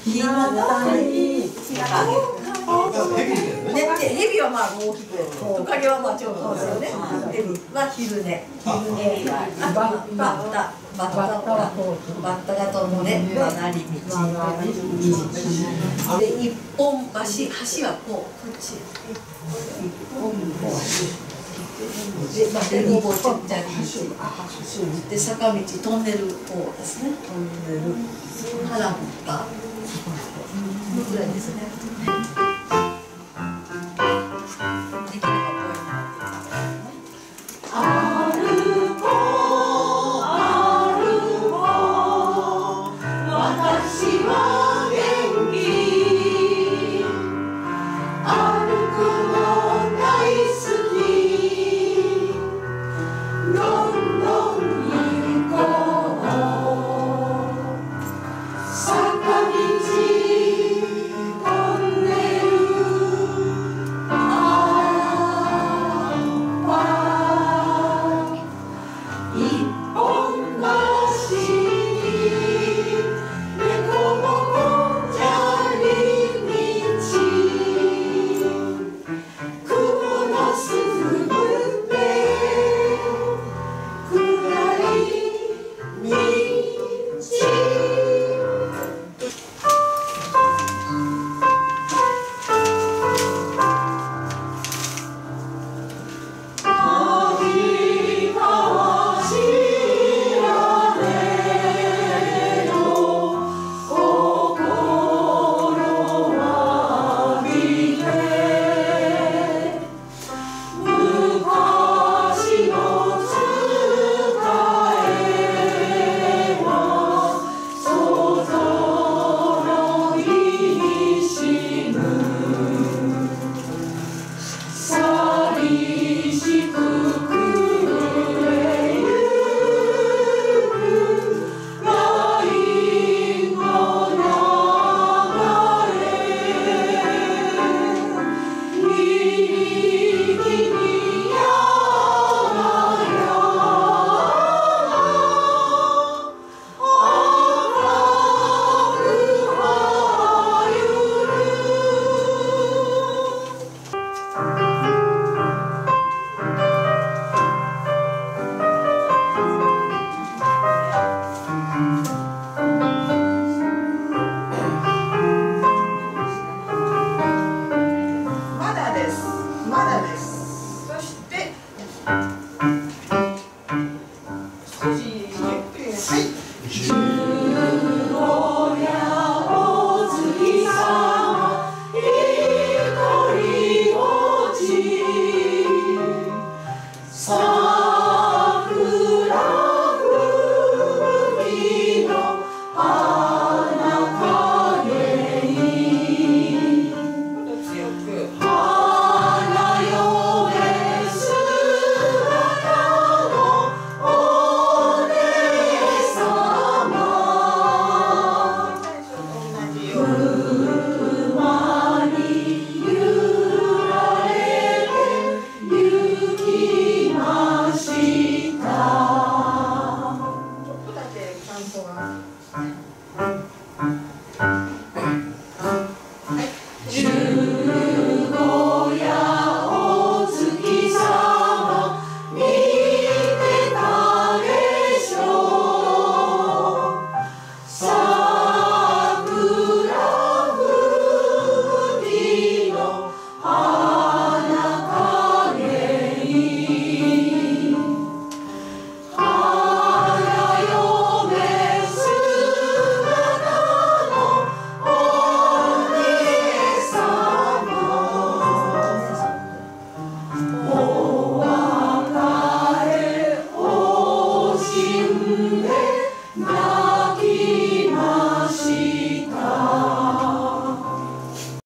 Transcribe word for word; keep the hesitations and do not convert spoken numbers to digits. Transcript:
日向にね、ヘビはまあ大きく、トカゲはまあちょっとですよね。ヘビは昼寝、昼寝はバッタ、バッタはバッタが飛ぶね、渡り道。で一本橋、橋はこうこっち。一本橋。で、まあ、で、にぼちっちゃい橋。で、坂道、トンネルこうですね。トンネル。原っぱ。ぐらいですね。 ちょっとだけちゃんとは。